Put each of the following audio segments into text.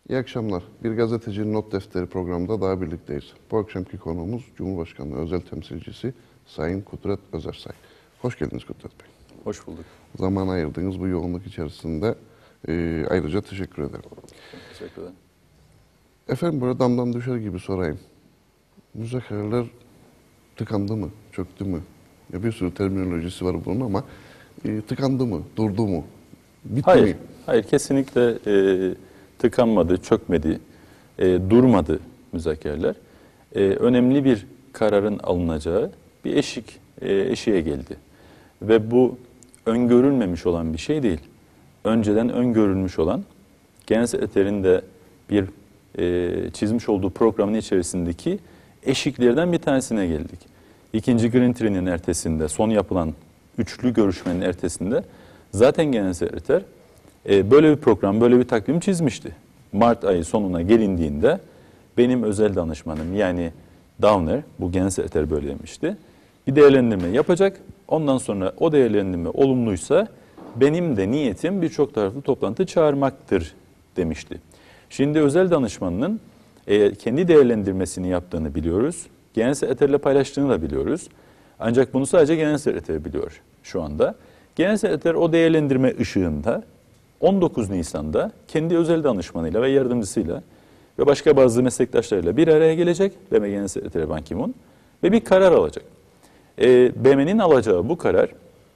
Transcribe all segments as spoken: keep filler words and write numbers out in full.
İyi akşamlar. Bir Gazetecinin Not Defteri programında daha birlikteyiz. Bu akşamki konuğumuz Cumhurbaşkanlığı Özel Temsilcisi Sayın Kudret Özersay. Hoş geldiniz Kudret Bey. Hoş bulduk. Zaman ayırdığınız bu yoğunluk içerisinde e, ayrıca teşekkür ederim. Teşekkür ederim. Efendim böyle damdan düşer gibi sorayım. Müzakereler tıkandı mı, çöktü mü? Ya bir sürü terminolojisi var bunun ama e, tıkandı mı, durdu mu, bitti Hayır, mi? hayır kesinlikle e, tıkanmadı, çökmedi, e, durmadı müzakereler. E, önemli bir kararın alınacağı bir eşik, e, eşiğe geldi. Ve bu öngörülmemiş olan bir şey değil. Önceden öngörülmüş olan, Genel Sekreter'in de bir e, çizmiş olduğu programın içerisindeki eşiklerden bir tanesine geldik. İkinci Green Tree'nin ertesinde, son yapılan üçlü görüşmenin ertesinde zaten Genel Sekreter e, böyle bir program, böyle bir takvim çizmişti. Mart ayı sonuna gelindiğinde benim özel danışmanım yani Downer, bu Genel Sekreter böyle demişti, bir değerlendirme yapacak. Ondan sonra o değerlendirme olumluysa benim de niyetim birçok taraflı toplantı çağırmaktır demişti. Şimdi özel danışmanının e, kendi değerlendirmesini yaptığını biliyoruz. Genel Sekreterle paylaştığını da biliyoruz. Ancak bunu sadece Genel Sekreter biliyor şu anda. Genel Sekreter o değerlendirme ışığında on dokuz Nisan'da kendi özel danışmanıyla ve yardımcısıyla ve başka bazı meslektaşlarıyla bir araya gelecek, B M Genel Sekreteri Ban Ki-moon, ve bir karar alacak. E, B M'nin alacağı bu karar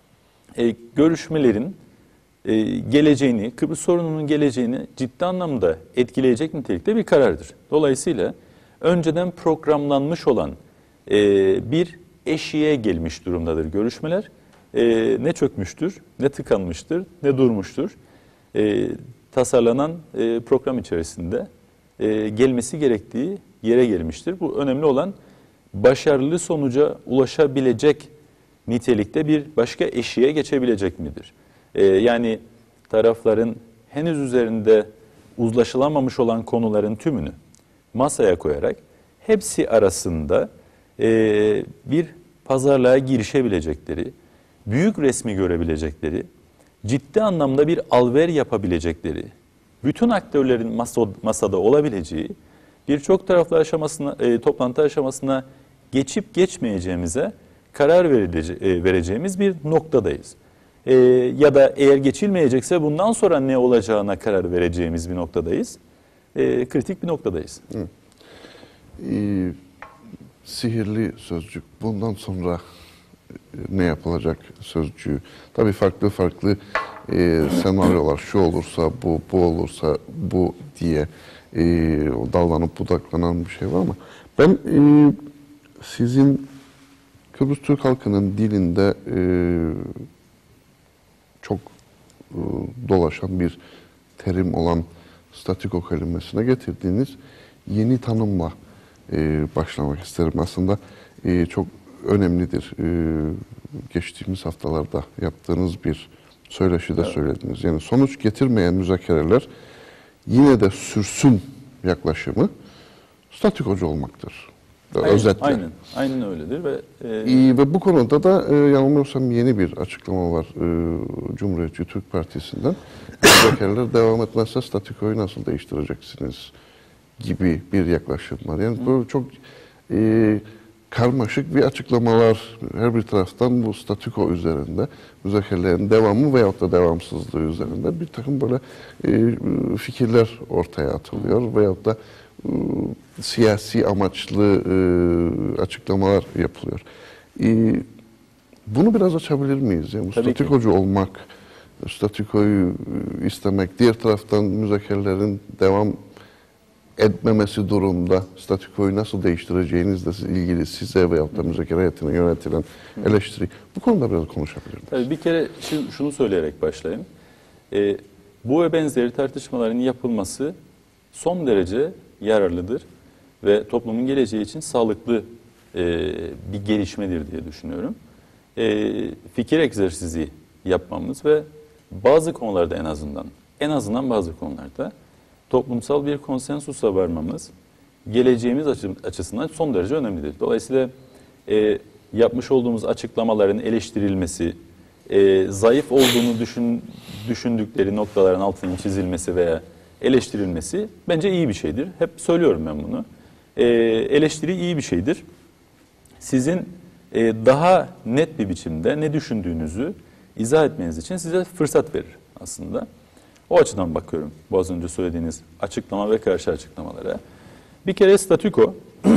e, görüşmelerin e, geleceğini, Kıbrıs sorununun geleceğini ciddi anlamda etkileyecek nitelikte bir karardır. Dolayısıyla önceden programlanmış olan e, bir eşiğe gelmiş durumdadır görüşmeler. E, ne çökmüştür, ne tıkanmıştır, ne durmuştur. E, tasarlanan e, program içerisinde e, gelmesi gerektiği yere gelmiştir. Bu önemli olan başarılı sonuca ulaşabilecek nitelikte bir başka eşiğe geçebilecek midir? E, yani tarafların henüz üzerinde uzlaşılamamış olan konuların tümünü masaya koyarak hepsi arasında e, bir pazarlığa girişebilecekleri, büyük resmi görebilecekleri, ciddi anlamda bir alver yapabilecekleri, bütün aktörlerin masada olabileceği birçok taraflı aşamasına, e, toplantı aşamasına geçip geçmeyeceğimize karar verilece, e, vereceğimiz bir noktadayız. E, ya da eğer geçilmeyecekse bundan sonra ne olacağına karar vereceğimiz bir noktadayız. E, kritik bir noktadayız. Hı. Ee, sihirli sözcük. Bundan sonra ne yapılacak sözcüğü. Tabii farklı farklı e, senaryolar, şu olursa bu, bu olursa bu diye e, dallanıp budaklanan bir şey var ama ben e, sizin Kıbrıs Türk halkının dilinde e, çok e, dolaşan bir terim olan statiko kelimesine getirdiğiniz yeni tanımla e, başlamak isterim. Aslında e, çok önemlidir. Ee, geçtiğimiz haftalarda yaptığınız bir söyleşide evet. söylediniz. Yani sonuç getirmeyen müzakereler yine de sürsün yaklaşımı statikocu olmaktır. Aynen, Özetle. Aynen, aynen öyledir. Ve, e... ee, ve bu konuda da e, yanılmıyorsam yeni bir açıklama var e, Cumhuriyetçi Türk Partisi'nden. Müzakereler devam etmezse statikoyu nasıl değiştireceksiniz gibi bir yaklaşım var. Yani Hı. böyle çok e, karmaşık bir açıklamalar her bir taraftan bu statiko üzerinde, müzakerelerin devamı veyahut da devamsızlığı üzerinde bir takım böyle e, fikirler ortaya atılıyor veyahut da e, siyasi amaçlı e, açıklamalar yapılıyor. E, bunu biraz açabilir miyiz? Yani bu Tabii statikocu ki. olmak, statikoyu istemek, diğer taraftan müzakerelerin devam etmemesi durumda statikoyu nasıl değiştireceğinizle ilgili size veyahut da müzakere heyetine yönetilen eleştiri. Bu konuda biraz konuşabilir miyiz? Tabii bir kere şunu söyleyerek başlayayım. Ee, bu ve benzeri tartışmaların yapılması son derece yararlıdır ve toplumun geleceği için sağlıklı e, bir gelişmedir diye düşünüyorum. E, fikir egzersizi yapmamız ve bazı konularda en azından, en azından bazı konularda toplumsal bir konsensusa varmamız geleceğimiz açısından son derece önemlidir. Dolayısıyla e, yapmış olduğumuz açıklamaların eleştirilmesi, e, zayıf olduğunu düşün, düşündükleri noktaların altının çizilmesi veya eleştirilmesi bence iyi bir şeydir. Hep söylüyorum ben bunu. E, eleştiri iyi bir şeydir. Sizin e, daha net bir biçimde ne düşündüğünüzü izah etmeniz için size fırsat verir aslında. O açıdan bakıyorum bu az önce söylediğiniz açıklama ve karşı açıklamalara. Bir kere statüko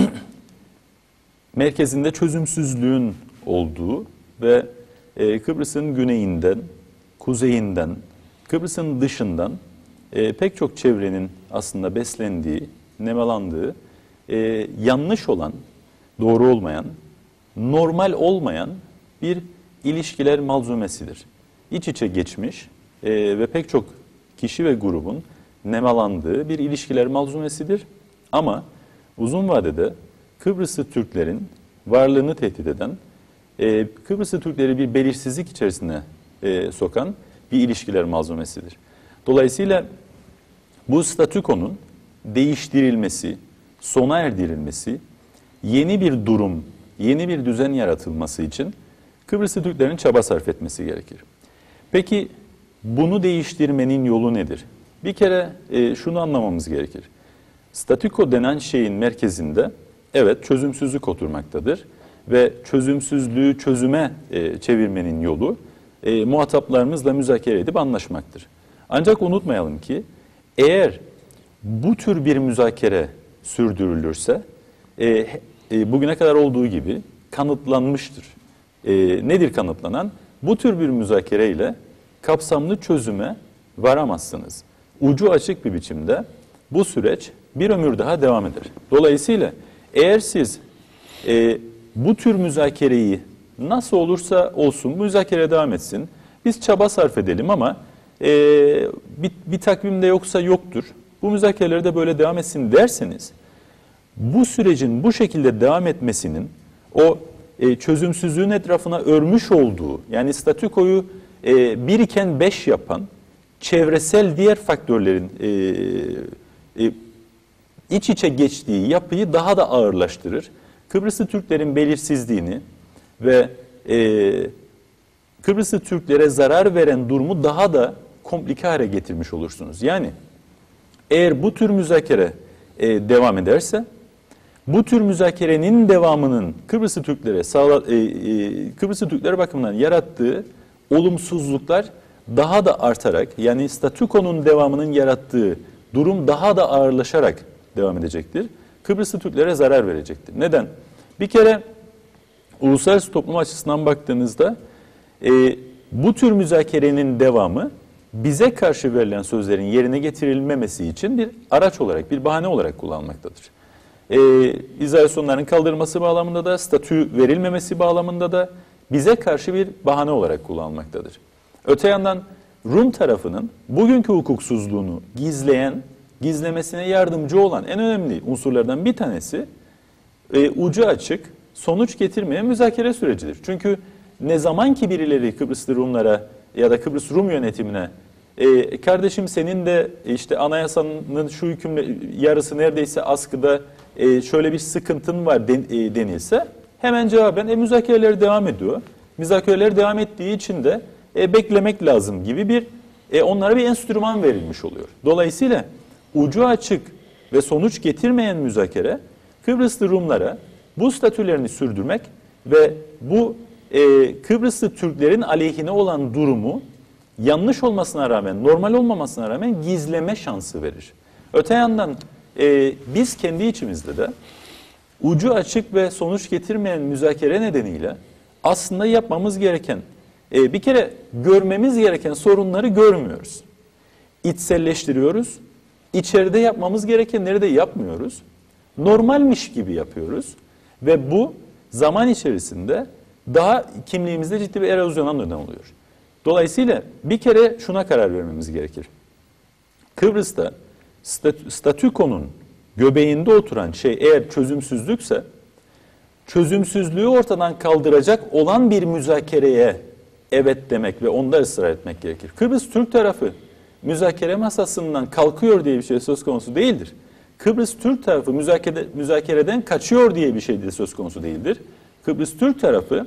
merkezinde çözümsüzlüğün olduğu ve e, Kıbrıs'ın güneyinden, kuzeyinden, Kıbrıs'ın dışından e, pek çok çevrenin aslında beslendiği, nemalandığı, e, yanlış olan, doğru olmayan, normal olmayan bir ilişkiler malzumesidir. İç içe geçmiş e, ve pek çok kişi ve grubun nemalandığı bir ilişkiler malzumesidir. Ama uzun vadede Kıbrıslı Türklerin varlığını tehdit eden, e, Kıbrıslı Türkleri bir belirsizlik içerisine e, sokan bir ilişkiler malzumesidir. Dolayısıyla bu statükonun değiştirilmesi, sona erdirilmesi, yeni bir durum, yeni bir düzen yaratılması için Kıbrıslı Türklerin çaba sarf etmesi gerekir. Peki bunu değiştirmenin yolu nedir? Bir kere e, şunu anlamamız gerekir. Statüko denen şeyin merkezinde evet çözümsüzlük oturmaktadır ve çözümsüzlüğü çözüme e, çevirmenin yolu e, muhataplarımızla müzakere edip anlaşmaktır. Ancak unutmayalım ki eğer bu tür bir müzakere sürdürülürse e, e, bugüne kadar olduğu gibi kanıtlanmıştır. E, nedir kanıtlanan? Bu tür bir müzakereyle kapsamlı çözüme varamazsınız. Ucu açık bir biçimde bu süreç bir ömür daha devam eder. Dolayısıyla eğer siz e, bu tür müzakereyi nasıl olursa olsun müzakere devam etsin, biz çaba sarf edelim ama e, bir, bir takvimde yoksa yoktur, bu müzakereler de böyle devam etsin derseniz, bu sürecin bu şekilde devam etmesinin o e, çözümsüzlüğün etrafına örmüş olduğu, yani statükoyu e, bir iken beş yapan çevresel diğer faktörlerin e, e, iç içe geçtiği yapıyı daha da ağırlaştırır. Kıbrıslı Türklerin belirsizliğini ve e, Kıbrıslı Türklere zarar veren durumu daha da komplike hale getirmiş olursunuz. Yani eğer bu tür müzakere e, devam ederse, bu tür müzakerenin devamının Kıbrıslı Türklere sağla, e, e, Kıbrıslı Türkler bakımından yarattığı olumsuzluklar daha da artarak, yani statükonun devamının yarattığı durum daha da ağırlaşarak devam edecektir. Kıbrıslı Türklere zarar verecektir. Neden? Bir kere uluslararası toplum açısından baktığınızda e, bu tür müzakerenin devamı bize karşı verilen sözlerin yerine getirilmemesi için bir araç olarak, bir bahane olarak kullanılmaktadır. E, izolasyonların kaldırılması bağlamında da, statü verilmemesi bağlamında da bize karşı bir bahane olarak kullanılmaktadır. Öte yandan Rum tarafının bugünkü hukuksuzluğunu gizleyen, gizlemesine yardımcı olan en önemli unsurlardan bir tanesi e, ucu açık, sonuç getirmeyen müzakere sürecidir. Çünkü ne zaman ki birileri Kıbrıslı Rumlara ya da Kıbrıs Rum yönetimine e, kardeşim senin de işte anayasanın şu hükümle yarısı neredeyse askıda e, şöyle bir sıkıntın var den, e, denilse hemen cevaben e, müzakereler devam ediyor. Müzakereler devam ettiği için de e, beklemek lazım gibi bir e, onlara bir enstrüman verilmiş oluyor. Dolayısıyla ucu açık ve sonuç getirmeyen müzakere Kıbrıslı Rumlara bu statülerini sürdürmek ve bu e, Kıbrıslı Türklerin aleyhine olan durumu yanlış olmasına rağmen, normal olmamasına rağmen gizleme şansı verir. Öte yandan e, biz kendi içimizde de ucu açık ve sonuç getirmeyen müzakere nedeniyle aslında yapmamız gereken, e, bir kere görmemiz gereken sorunları görmüyoruz. İçselleştiriyoruz. İçeride yapmamız gerekenleri de yapmıyoruz. Normalmiş gibi yapıyoruz. Ve bu zaman içerisinde daha kimliğimizde ciddi bir erozyona neden oluyor. Dolayısıyla bir kere şuna karar vermemiz gerekir. Kıbrıs'ta statükonun göbeğinde oturan şey eğer çözümsüzlükse, çözümsüzlüğü ortadan kaldıracak olan bir müzakereye evet demek ve onda ısrar etmek gerekir. Kıbrıs Türk tarafı müzakere masasından kalkıyor diye bir şey söz konusu değildir. Kıbrıs Türk tarafı müzakere, müzakereden kaçıyor diye bir şey de söz konusu değildir. Kıbrıs Türk tarafı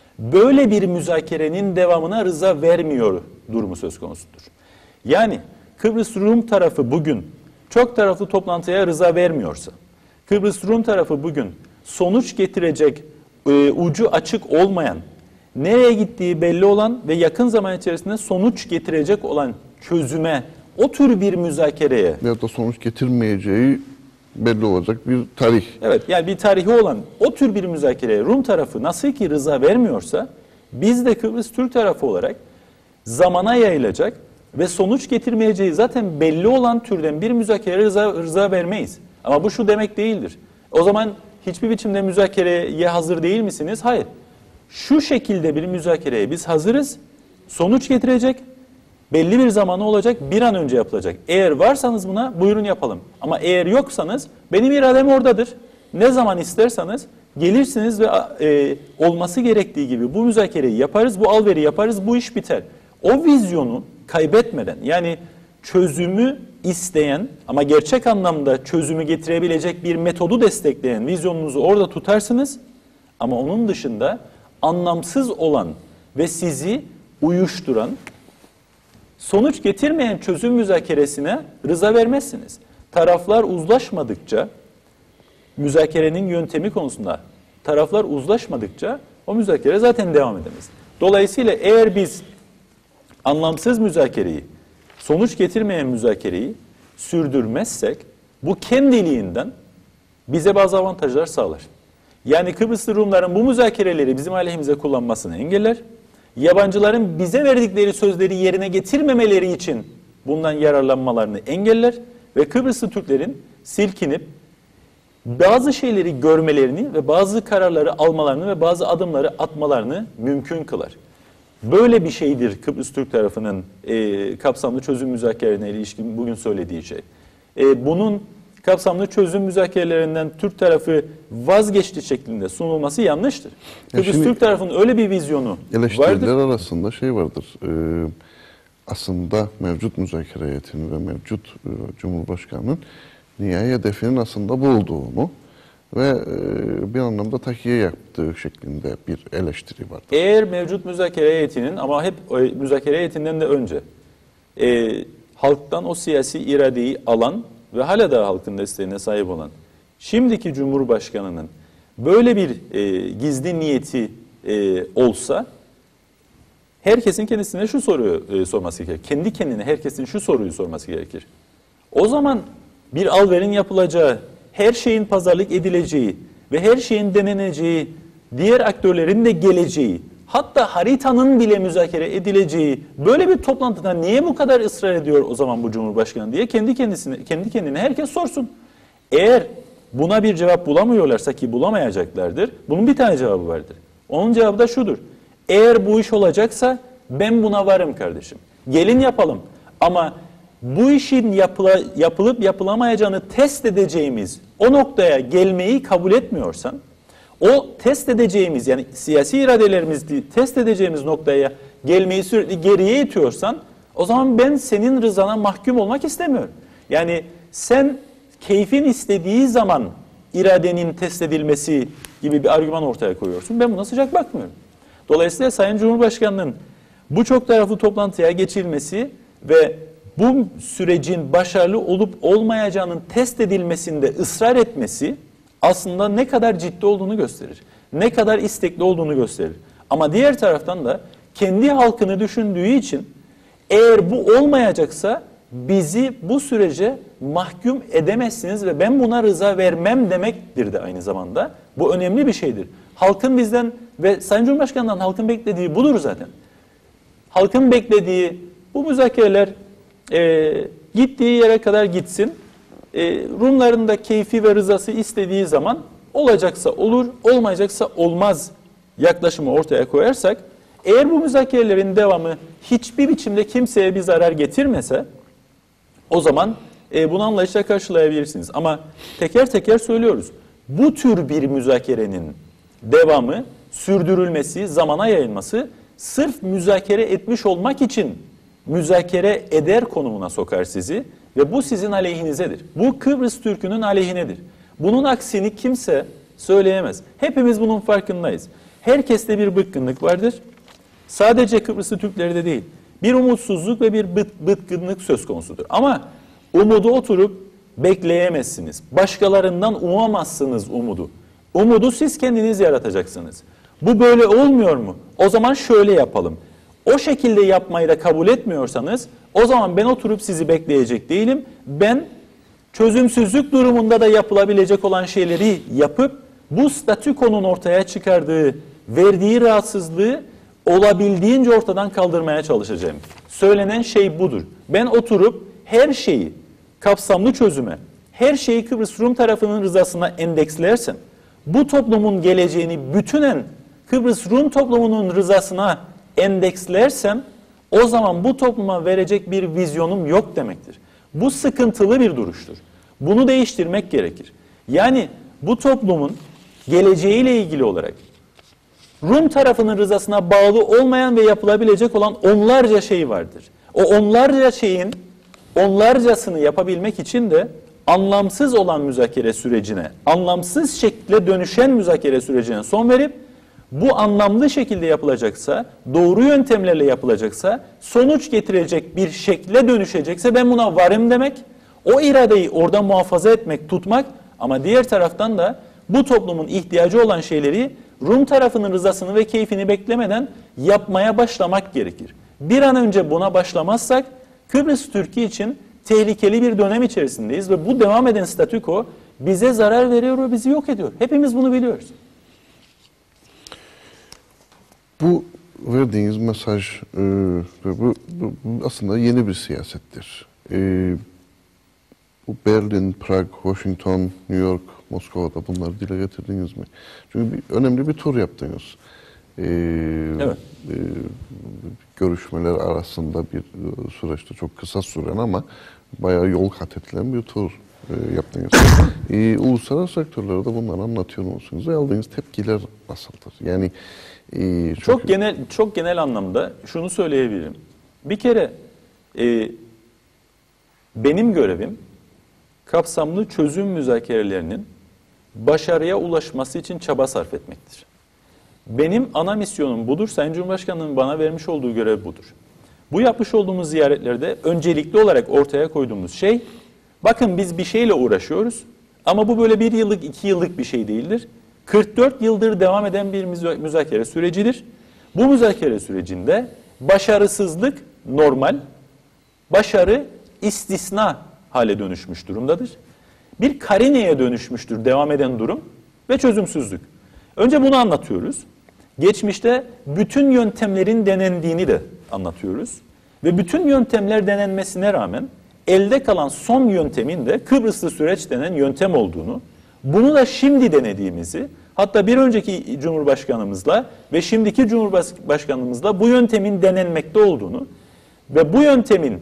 böyle bir müzakerenin devamına rıza vermiyor durumu söz konusudur. Yani Kıbrıs Rum tarafı bugün çok taraflı toplantıya rıza vermiyorsa, Kıbrıs Rum tarafı bugün sonuç getirecek, e, ucu açık olmayan, nereye gittiği belli olan ve yakın zaman içerisinde sonuç getirecek olan çözüme, o tür bir müzakereye, ya da sonuç getirmeyeceği belli olacak bir tarih. evet, yani bir tarihi olan o tür bir müzakereye Rum tarafı nasıl ki rıza vermiyorsa, biz de Kıbrıs Türk tarafı olarak zamana yayılacak ve sonuç getirmeyeceği zaten belli olan türden bir müzakereye rıza, rıza vermeyiz. Ama bu şu demek değildir. O zaman hiçbir biçimde müzakereye hazır değil misiniz? Hayır. Şu şekilde bir müzakereye biz hazırız. Sonuç getirecek, belli bir zamanı olacak, bir an önce yapılacak. Eğer varsanız buna buyurun yapalım. Ama eğer yoksanız benim iradem oradadır. Ne zaman isterseniz gelirsiniz ve e, olması gerektiği gibi bu müzakereyi yaparız, bu alveri yaparız, bu iş biter. O vizyonu kaybetmeden, yani çözümü isteyen ama gerçek anlamda çözümü getirebilecek bir metodu destekleyen vizyonunuzu orada tutarsınız. Ama onun dışında anlamsız olan ve sizi uyuşturan, sonuç getirmeyen çözüm müzakeresine rıza vermezsiniz. Taraflar uzlaşmadıkça, müzakerenin yöntemi konusunda taraflar uzlaşmadıkça o müzakere zaten devam edemez. Dolayısıyla eğer biz anlamsız müzakereyi, sonuç getirmeyen müzakereyi sürdürmezsek, bu kendiliğinden bize bazı avantajlar sağlar. Yani Kıbrıslı Rumların bu müzakereleri bizim aleyhimize kullanmasını engeller. Yabancıların bize verdikleri sözleri yerine getirmemeleri için bundan yararlanmalarını engeller. Ve Kıbrıslı Türklerin silkinip bazı şeyleri görmelerini ve bazı kararları almalarını ve bazı adımları atmalarını mümkün kılar. Böyle bir şeydir Kıbrıs Türk tarafının e, kapsamlı çözüm müzakerelerine ilişkin bugün söylediği şey. E, bunun kapsamlı çözüm müzakerelerinden Türk tarafı vazgeçti şeklinde sunulması yanlıştır. Ya Kıbrıs Türk tarafının öyle bir vizyonu eleştiriler vardır. arasında şey vardır. E, aslında mevcut müzakere heyetinin ve mevcut e, Cumhurbaşkanı'nın nihai hedefinin aslında bu olduğunu ve e, bir anlamda takiye yaptığı şeklinde bir eleştiri vardır. Eğer mevcut müzakere heyetinin, ama hep e, müzakere heyetinden de önce e, halktan o siyasi iradeyi alan ve hala da halkın desteğine sahip olan şimdiki Cumhurbaşkanı'nın böyle bir e, gizli niyeti e, olsa, herkesin kendisine şu soruyu e, sorması gerekir. Kendi kendine herkesin şu soruyu sorması gerekir. O zaman bir alverin yapılacağı, her şeyin pazarlık edileceği ve her şeyin deneneceği, diğer aktörlerin de geleceği, hatta haritanın bile müzakere edileceği böyle bir toplantıda niye bu kadar ısrar ediyor o zaman bu Cumhurbaşkanı diye kendi kendisine, kendi kendine herkes sorsun. Eğer buna bir cevap bulamıyorlarsa, ki bulamayacaklardır, bunun bir tane cevabı vardır. Onun cevabı da şudur: eğer bu iş olacaksa ben buna varım kardeşim. Gelin yapalım. Ama bu işin yapıla, yapılıp yapılamayacağını test edeceğimiz o noktaya gelmeyi kabul etmiyorsan, o test edeceğimiz, yani siyasi iradelerimizi test edeceğimiz noktaya gelmeyi sürekli geriye itiyorsan, o zaman ben senin rızana mahkum olmak istemiyorum. Yani sen keyfin istediği zaman iradenin test edilmesi gibi bir argüman ortaya koyuyorsun. Ben buna sıcak bakmıyorum. Dolayısıyla Sayın Cumhurbaşkanı'nın bu çok taraflı toplantıya geçilmesi ve bu sürecin başarılı olup olmayacağının test edilmesinde ısrar etmesi aslında ne kadar ciddi olduğunu gösterir. Ne kadar istekli olduğunu gösterir. Ama diğer taraftan da kendi halkını düşündüğü için eğer bu olmayacaksa bizi bu sürece mahkum edemezsiniz ve ben buna rıza vermem demektir de aynı zamanda. Bu önemli bir şeydir. Halkın bizden ve Sayın Cumhurbaşkanı'ndan halkın beklediği budur zaten. Halkın beklediği bu müzakereler e, gittiği yere kadar gitsin. E, Rumların da keyfi ve rızası istediği zaman olacaksa olur, olmayacaksa olmaz yaklaşımı ortaya koyarsak, eğer bu müzakerelerin devamı hiçbir biçimde kimseye bir zarar getirmese, o zaman e, bunu anlayışla karşılayabilirsiniz. Ama teker teker söylüyoruz. Bu tür bir müzakerenin devamı, sürdürülmesi, zamana yayılması sırf müzakere etmiş olmak için müzakere eder konumuna sokar sizi ve bu sizin aleyhinizedir. Bu Kıbrıs Türk'ünün aleyhinedir. Bunun aksini kimse söyleyemez. Hepimiz bunun farkındayız. Herkeste bir bıkkınlık vardır. Sadece Kıbrıslı Türklerde değil, bir umutsuzluk ve bir bıt, bıtkınlık söz konusudur. Ama umudu oturup bekleyemezsiniz. Başkalarından umamazsınız umudu. Umudu siz kendiniz yaratacaksınız. Bu böyle olmuyor mu? O zaman şöyle yapalım. O şekilde yapmayı da kabul etmiyorsanız o zaman ben oturup sizi bekleyecek değilim. Ben çözümsüzlük durumunda da yapılabilecek olan şeyleri yapıp bu statükonun ortaya çıkardığı, verdiği rahatsızlığı olabildiğince ortadan kaldırmaya çalışacağım. Söylenen şey budur. Ben oturup her şeyi kapsamlı çözüme, her şeyi Kıbrıs Rum tarafının rızasına endekslersem, bu toplumun geleceğini bütünen Kıbrıs Rum toplumunun rızasına endekslersem, o zaman bu topluma verecek bir vizyonum yok demektir. Bu sıkıntılı bir duruştur. Bunu değiştirmek gerekir. Yani bu toplumun geleceğiyle ilgili olarak Rum tarafının rızasına bağlı olmayan ve yapılabilecek olan onlarca şey vardır. O onlarca şeyin onlarcasını yapabilmek için de anlamsız olan müzakere sürecine, anlamsız şekilde dönüşen müzakere sürecine son verip bu anlamlı şekilde yapılacaksa, doğru yöntemlerle yapılacaksa, sonuç getirecek bir şekle dönüşecekse ben buna varım demek, o iradeyi orada muhafaza etmek, tutmak ama diğer taraftan da bu toplumun ihtiyacı olan şeyleri Rum tarafının rızasını ve keyfini beklemeden yapmaya başlamak gerekir. Bir an önce buna başlamazsak Kıbrıs Türkiye için tehlikeli bir dönem içerisindeyiz ve bu devam eden statüko bize zarar veriyor ve bizi yok ediyor. Hepimiz bunu biliyoruz. Bu verdiğiniz mesaj e, bu, bu, bu aslında yeni bir siyasettir. E, bu Berlin, Prag, Washington, New York, Moskova'da bunları dile getirdiniz mi? Çünkü bir, önemli bir tur yaptınız. E, evet. E, görüşmeler arasında bir süreçte çok kısa süren ama bayağı yol kat edilen bir tur e, yaptınız. e, uluslararası aktörlere de bunları anlatıyor musunuz? Ve aldığınız tepkiler nasıldır? Yani e, çok, çok genel çok genel anlamda şunu söyleyebilirim. Bir kere e, benim görevim kapsamlı çözüm müzakerelerinin başarıya ulaşması için çaba sarf etmektir. Benim ana misyonum budur. Sayın Cumhurbaşkanı'nın bana vermiş olduğu görev budur. Bu yapmış olduğumuz ziyaretlerde öncelikli olarak ortaya koyduğumuz şey, bakın biz bir şeyle uğraşıyoruz ama bu böyle bir yıllık, iki yıllık bir şey değildir. kırk dört yıldır devam eden bir müzakere sürecidir. Bu müzakere sürecinde başarısızlık normal, başarı istisna hale dönüşmüş durumdadır. Bir karineye dönüşmüştür devam eden durum ve çözümsüzlük. Önce bunu anlatıyoruz. Geçmişte bütün yöntemlerin denendiğini de anlatıyoruz. Ve bütün yöntemler denenmesine rağmen elde kalan son yöntemin de Kıbrıslı süreç denen yöntem olduğunu, bunu da şimdi denediğimizi, hatta bir önceki Cumhurbaşkanımızla ve şimdiki Cumhurbaşkanımızla bu yöntemin denenmekte olduğunu ve bu yöntemin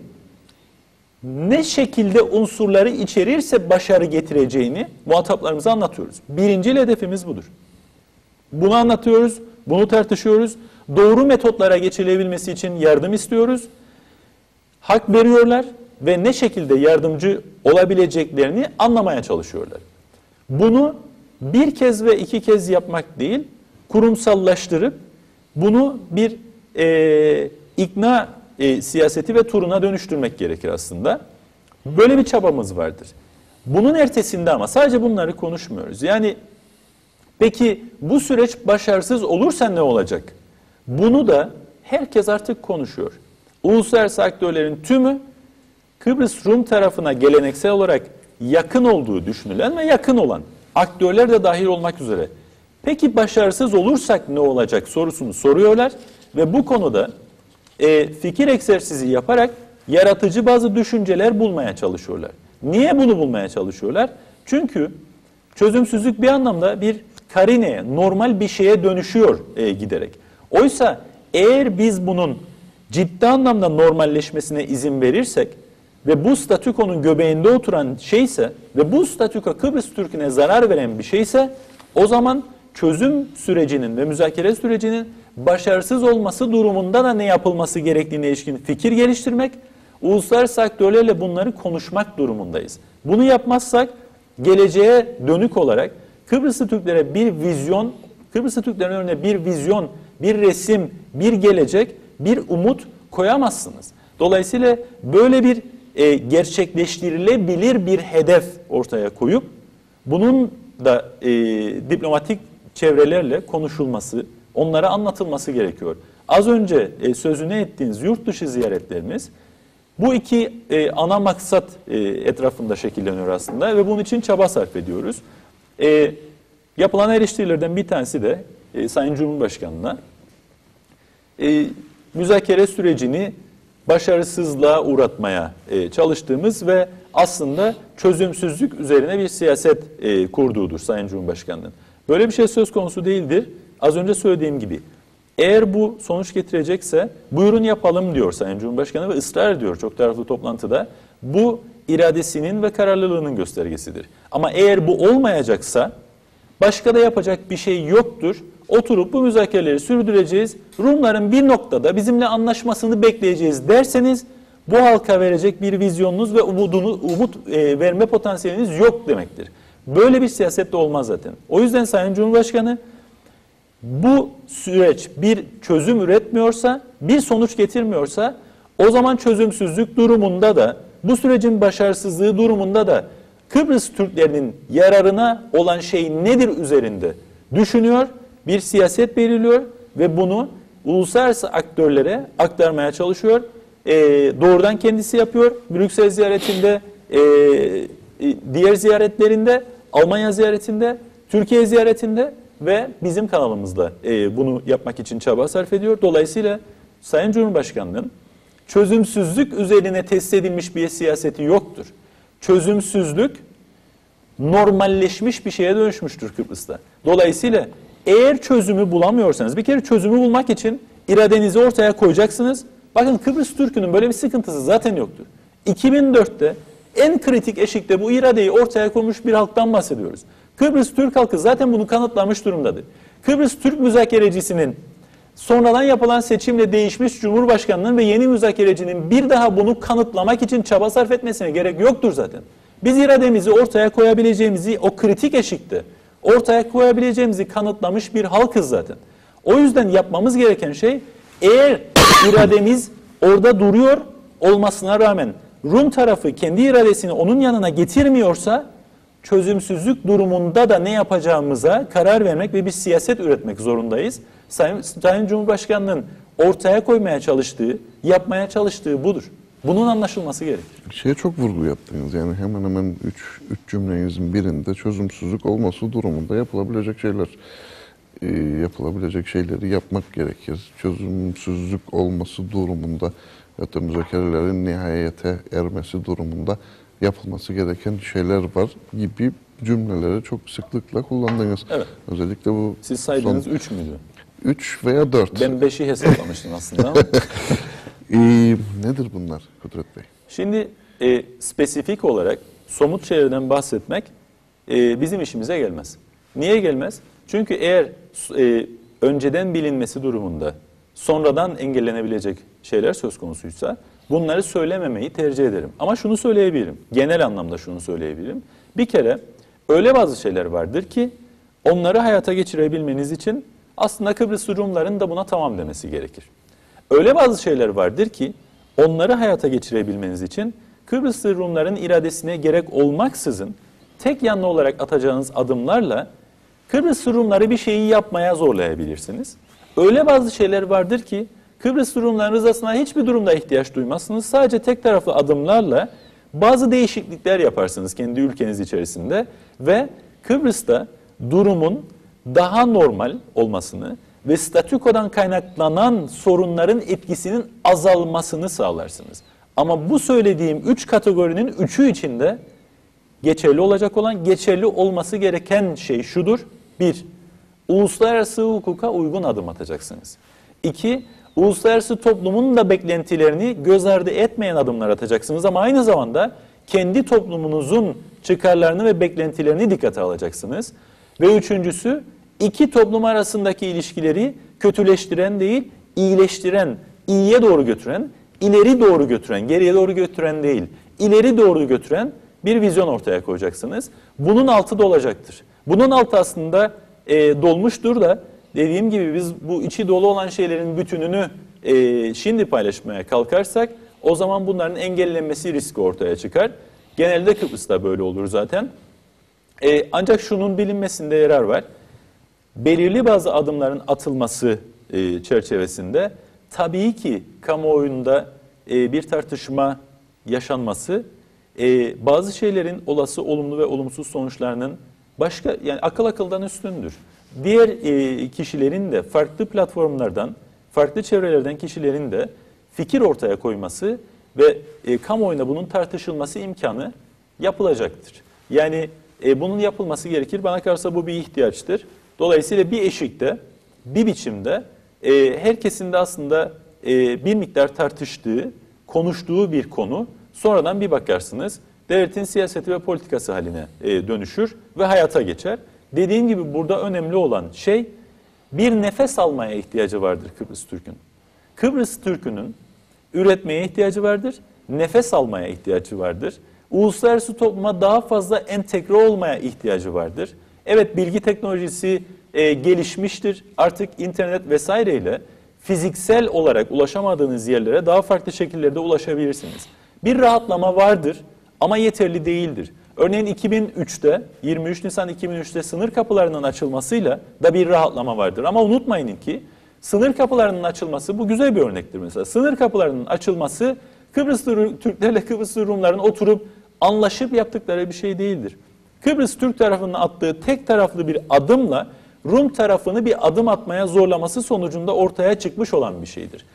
ne şekilde unsurları içerirse başarı getireceğini muhataplarımıza anlatıyoruz. Birincil hedefimiz budur. Bunu anlatıyoruz, bunu tartışıyoruz. Doğru metotlara geçilebilmesi için yardım istiyoruz. Hak veriyorlar ve ne şekilde yardımcı olabileceklerini anlamaya çalışıyorlar. Bunu bir kez ve iki kez yapmak değil, kurumsallaştırıp bunu bir e, ikna e, siyaseti ve turuna dönüştürmek gerekir aslında. Böyle bir çabamız vardır. Bunun ertesinde ama sadece bunları konuşmuyoruz. Yani peki bu süreç başarısız olursa ne olacak? Bunu da herkes artık konuşuyor. Uluslararası aktörlerin tümü Kıbrıs Rum tarafına geleneksel olarak yakın olduğu düşünülen ve yakın olan aktörler de dahil olmak üzere. Peki başarısız olursak ne olacak sorusunu soruyorlar ve bu konuda e, fikir egzersizi yaparak yaratıcı bazı düşünceler bulmaya çalışıyorlar. Niye bunu bulmaya çalışıyorlar? Çünkü çözümsüzlük bir anlamda bir karineye, normal bir şeye dönüşüyor e, giderek. Oysa eğer biz bunun ciddi anlamda normalleşmesine izin verirsek ve bu statükonun göbeğinde oturan şeyse ve bu statüko Kıbrıs Türk'üne zarar veren bir şeyse o zaman çözüm sürecinin ve müzakere sürecinin başarısız olması durumunda da ne yapılması gerektiğine ilişkin fikir geliştirmek, uluslararası aktörlerle bunları konuşmak durumundayız. Bunu yapmazsak geleceğe dönük olarak Kıbrıslı Türklere bir vizyon, Kıbrıslı Türklerin önüne bir vizyon, bir resim, bir gelecek, bir umut koyamazsınız. Dolayısıyla böyle bir e, gerçekleştirilebilir bir hedef ortaya koyup bunun da e, diplomatik çevrelerle konuşulması, onlara anlatılması gerekiyor. Az önce e, sözünü ettiğiniz yurt dışı ziyaretlerimiz bu iki e, ana maksat e, etrafında şekilleniyor aslında ve bunun için çaba sarf ediyoruz. E, yapılan eleştirilerden bir tanesi de e, Sayın Cumhurbaşkanı'na e, müzakere sürecini başarısızlığa uğratmaya e, çalıştığımız ve aslında çözümsüzlük üzerine bir siyaset e, kurduğudur Sayın Cumhurbaşkanı'nın. Böyle bir şey söz konusu değildir. Az önce söylediğim gibi eğer bu sonuç getirecekse buyurun yapalım diyor Sayın Cumhurbaşkanı ve ısrar ediyor çok taraflı toplantıda. Bu iradesinin ve kararlılığının göstergesidir. Ama eğer bu olmayacaksa başka da yapacak bir şey yoktur. Oturup bu müzakereleri sürdüreceğiz. Rumların bir noktada bizimle anlaşmasını bekleyeceğiz derseniz bu halka verecek bir vizyonunuz ve umudunu, umut e, verme potansiyeliniz yok demektir. Böyle bir siyaset de olmaz zaten. O yüzden Sayın Cumhurbaşkanı bu süreç bir çözüm üretmiyorsa, bir sonuç getirmiyorsa o zaman çözümsüzlük durumunda da bu sürecin başarısızlığı durumunda da Kıbrıs Türklerinin yararına olan şey nedir üzerinde düşünüyor, bir siyaset belirliyor ve bunu uluslararası aktörlere aktarmaya çalışıyor. Ee, doğrudan kendisi yapıyor. Brüksel ziyaretinde, e, diğer ziyaretlerinde, Almanya ziyaretinde, Türkiye ziyaretinde ve bizim kanalımızda e, bunu yapmak için çaba sarf ediyor. Dolayısıyla Sayın Cumhurbaşkanı'nın çözümsüzlük üzerine tesis edilmiş bir siyaseti yoktur. Çözümsüzlük normalleşmiş bir şeye dönüşmüştür Kıbrıs'ta. Dolayısıyla eğer çözümü bulamıyorsanız, bir kere çözümü bulmak için iradenizi ortaya koyacaksınız. Bakın Kıbrıs Türk'ünün böyle bir sıkıntısı zaten yoktur. iki bin dörtte en kritik eşikte bu iradeyi ortaya koymuş bir halktan bahsediyoruz. Kıbrıs Türk halkı zaten bunu kanıtlamış durumdadır. Kıbrıs Türk müzakerecisinin sonradan yapılan seçimle değişmiş Cumhurbaşkanı'nın ve yeni müzakerecinin bir daha bunu kanıtlamak için çaba sarf etmesine gerek yoktur zaten. Biz irademizi ortaya koyabileceğimizi o kritik eşikte ortaya koyabileceğimizi kanıtlamış bir halkız zaten. O yüzden yapmamız gereken şey eğer irademiz orada duruyor olmasına rağmen Rum tarafı kendi iradesini onun yanına getirmiyorsa çözümsüzlük durumunda da ne yapacağımıza karar vermek ve bir siyaset üretmek zorundayız. Sayın, Sayın Cumhurbaşkanı'nın ortaya koymaya çalıştığı, yapmaya çalıştığı budur. Bunun anlaşılması gerekir. Şeye çok vurgu yaptınız. Yani hemen hemen üç, üç cümlenizin birinde çözümsüzlük olması durumunda yapılabilecek şeyler e, yapılabilecek şeyleri yapmak gerekir. Çözümsüzlük olması durumunda hatta müzakerelerin nihayete ermesi durumunda yapılması gereken şeyler var gibi cümleleri çok sıklıkla kullandınız. Evet. Özellikle bu Siz saydığınız üç müydü? Üç veya dört. Ben beşi hesaplamıştım aslında. ee, nedir bunlar Kudret Bey? Şimdi e, spesifik olarak somut şeylerden bahsetmek e, bizim işimize gelmez. Niye gelmez? Çünkü eğer e, önceden bilinmesi durumunda sonradan engellenebilecek şeyler söz konusuysa bunları söylememeyi tercih ederim. Ama şunu söyleyebilirim. Genel anlamda şunu söyleyebilirim. Bir kere öyle bazı şeyler vardır ki onları hayata geçirebilmeniz için aslında Kıbrıs Rumların da buna tamam demesi gerekir. Öyle bazı şeyler vardır ki onları hayata geçirebilmeniz için Kıbrıs Rumların iradesine gerek olmaksızın tek yanlı olarak atacağınız adımlarla Kıbrıs Rumları bir şeyi yapmaya zorlayabilirsiniz. Öyle bazı şeyler vardır ki Kıbrıs Rumların rızasına hiçbir durumda ihtiyaç duymazsınız. Sadece tek taraflı adımlarla bazı değişiklikler yaparsınız kendi ülkeniz içerisinde ve Kıbrıs'ta durumun daha normal olmasını ve statükodan kaynaklanan sorunların etkisinin azalmasını sağlarsınız. Ama bu söylediğim üç kategorinin üçü içinde geçerli olacak olan, geçerli olması gereken şey şudur. Bir, uluslararası hukuka uygun adım atacaksınız. İki, uluslararası toplumun da beklentilerini göz ardı etmeyen adımlar atacaksınız ama aynı zamanda kendi toplumunuzun çıkarlarını ve beklentilerini dikkate alacaksınız. Ve üçüncüsü, iki toplum arasındaki ilişkileri kötüleştiren değil, iyileştiren, iyiye doğru götüren, ileri doğru götüren, geriye doğru götüren değil, ileri doğru götüren bir vizyon ortaya koyacaksınız. Bunun altı dolacaktır. Bunun altı aslında e, dolmuştur da dediğim gibi biz bu içi dolu olan şeylerin bütününü e, şimdi paylaşmaya kalkarsak o zaman bunların engellenmesi riski ortaya çıkar. Genelde Kıbrıs'ta böyle olur zaten. E, ancak şunun bilinmesinde yarar var. Belirli bazı adımların atılması e, çerçevesinde tabii ki kamuoyunda e, bir tartışma yaşanması e, bazı şeylerin olası olumlu ve olumsuz sonuçlarının başka, yani akıl akıldan üstündür. Diğer e, kişilerin de farklı platformlardan, farklı çevrelerden kişilerin de fikir ortaya koyması ve e, kamuoyunda bunun tartışılması imkanı yapılacaktır. Yani e, bunun yapılması gerekir. Bana kalırsa bu bir ihtiyaçtır. Dolayısıyla bir eşikte, bir biçimde e, herkesin de aslında e, bir miktar tartıştığı, konuştuğu bir konu sonradan bir bakarsınız devletin siyaseti ve politikası haline e, dönüşür ve hayata geçer. Dediğim gibi burada önemli olan şey bir nefes almaya ihtiyacı vardır Kıbrıs Türk'ün. Kıbrıs Türk'ünün üretmeye ihtiyacı vardır, nefes almaya ihtiyacı vardır. Uluslararası topluma daha fazla entegre olmaya ihtiyacı vardır. Evet, bilgi teknolojisi e, gelişmiştir. Artık internet vesaireyle fiziksel olarak ulaşamadığınız yerlere daha farklı şekillerde ulaşabilirsiniz. Bir rahatlama vardır ama yeterli değildir. Örneğin iki bin üçte, yirmi üç Nisan iki bin üçte sınır kapılarının açılmasıyla da bir rahatlama vardır. Ama unutmayın ki sınır kapılarının açılması, bu güzel bir örnektir mesela. Sınır kapılarının açılması Kıbrıslı Türklerle Kıbrıslı Rumların oturup anlaşıp yaptıkları bir şey değildir. Kıbrıs Türk tarafının attığı tek taraflı bir adımla Rum tarafını bir adım atmaya zorlaması sonucunda ortaya çıkmış olan bir şeydir.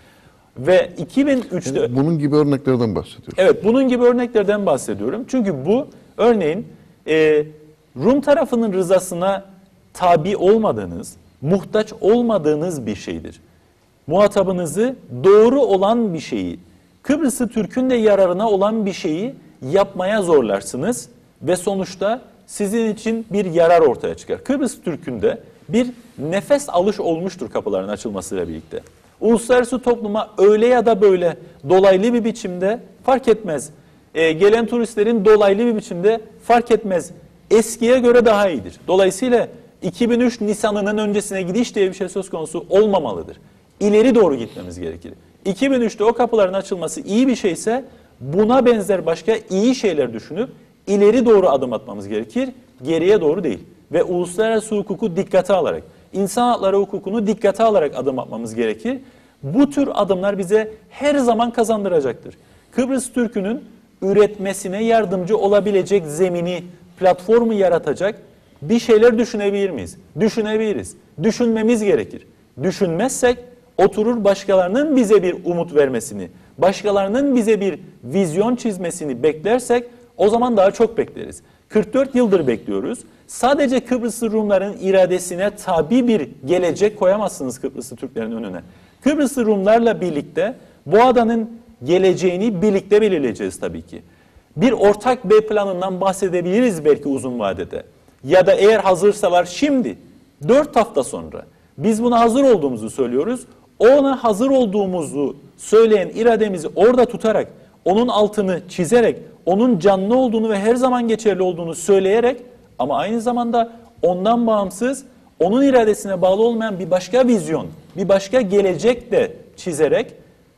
Ve iki bin üçte... Yani bunun gibi örneklerden bahsediyorum. Evet, bunun gibi örneklerden bahsediyorum. Çünkü bu örneğin e, Rum tarafının rızasına tabi olmadığınız, muhtaç olmadığınız bir şeydir. Muhatabınızı doğru olan bir şeyi, Kıbrıslı Türk'ün de yararına olan bir şeyi yapmaya zorlarsınız ve sonuçta sizin için bir yarar ortaya çıkar. Kıbrıs Türk'ün de bir nefes alış olmuştur kapıların açılmasıyla birlikte. Uluslararası topluma öyle ya da böyle dolaylı bir biçimde fark etmez. E, gelen turistlerin dolaylı bir biçimde fark etmez. Eskiye göre daha iyidir. Dolayısıyla iki bin üç Nisan'ının öncesine gidiş diye bir şey söz konusu olmamalıdır. İleri doğru gitmemiz gerekir. iki bin üçte o kapıların açılması iyi bir şeyse buna benzer başka iyi şeyler düşünüp ileri doğru adım atmamız gerekir, geriye doğru değil. Ve uluslararası hukuku dikkate alarak, insan hakları hukukunu dikkate alarak adım atmamız gerekir. Bu tür adımlar bize her zaman kazandıracaktır. Kıbrıs Türk'ünün üretmesine yardımcı olabilecek zemini, platformu yaratacak bir şeyler düşünebilir miyiz? Düşünebiliriz. Düşünmemiz gerekir. Düşünmezsek oturur başkalarının bize bir umut vermesini, başkalarının bize bir vizyon çizmesini beklersek o zaman daha çok bekleriz. kırk dört yıldır bekliyoruz. Sadece Kıbrıslı Rumların iradesine tabi bir gelecek koyamazsınız Kıbrıslı Türklerin önüne. Kıbrıslı Rumlarla birlikte bu adanın geleceğini birlikte belirleyeceğiz tabii ki. Bir ortak B planından bahsedebiliriz belki uzun vadede. Ya da eğer hazırsalar şimdi, dört hafta sonra biz buna hazır olduğumuzu söylüyoruz. Ona hazır olduğumuzu söyleyen irademizi orada tutarak, onun altını çizerek, onun canlı olduğunu ve her zaman geçerli olduğunu söyleyerek ama aynı zamanda ondan bağımsız, onun iradesine bağlı olmayan bir başka vizyon, bir başka gelecek de çizerek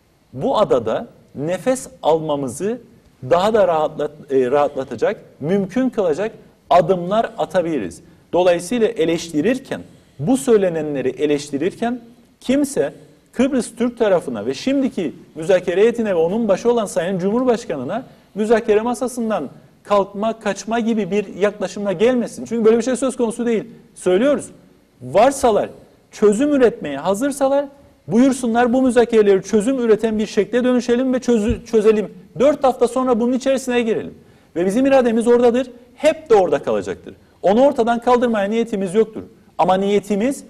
bu adada nefes almamızı daha da rahatlat, e, rahatlatacak, mümkün kılacak adımlar atabiliriz. Dolayısıyla eleştirirken, bu söylenenleri eleştirirken kimse Kıbrıs Türk tarafına ve şimdiki müzakere heyetine ve onun başı olan Sayın Cumhurbaşkanı'na müzakere masasından kalkma, kaçma gibi bir yaklaşımla gelmesin. Çünkü böyle bir şey söz konusu değil. Söylüyoruz. Varsalar, çözüm üretmeye hazırsalar buyursunlar, bu müzakereleri çözüm üreten bir şekle dönüşelim ve çözü, çözelim. Dört hafta sonra bunun içerisine girelim. Ve bizim irademiz oradadır. Hep de orada kalacaktır. Onu ortadan kaldırmaya niyetimiz yoktur. Ama niyetimiz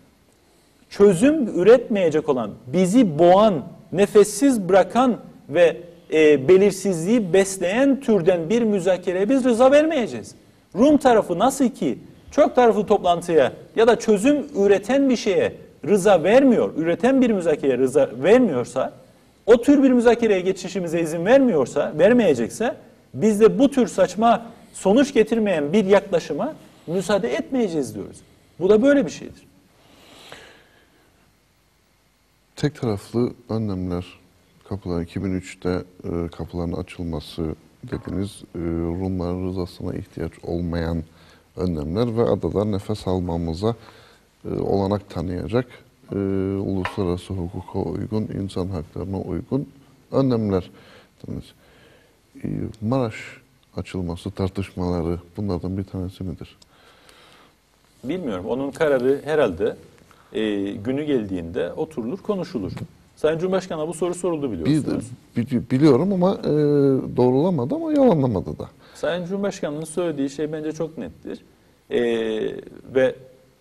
çözüm üretmeyecek olan, bizi boğan, nefessiz bırakan ve e, belirsizliği besleyen türden bir müzakereye biz rıza vermeyeceğiz. Rum tarafı nasıl ki çok taraflı toplantıya ya da çözüm üreten bir şeye rıza vermiyor, üreten bir müzakereye rıza vermiyorsa, o tür bir müzakereye geçişimize izin vermiyorsa, vermeyecekse, biz de bu tür saçma sonuç getirmeyen bir yaklaşıma müsaade etmeyeceğiz diyoruz. Bu da böyle bir şeydir. tek taraflı önlemler, kapılar iki bin üçte e, kapıların açılması dediniz, e, Rumların rızasına ihtiyaç olmayan önlemler ve adada nefes almamıza e, olanak tanıyacak, e, uluslararası hukuka uygun, insan haklarına uygun önlemler dediniz. E, Maraş açılması tartışmaları bunlardan bir tanesi midir? Bilmiyorum. Onun kararı herhalde e, günü geldiğinde oturulur, konuşulur. Sayın Cumhurbaşkanı'na bu soru soruldu biliyorsunuz. Bir, bi- biliyorum ama e, doğrulamadı ama yalanlamadı da. Sayın Cumhurbaşkanı'nın söylediği şey bence çok nettir. E, ve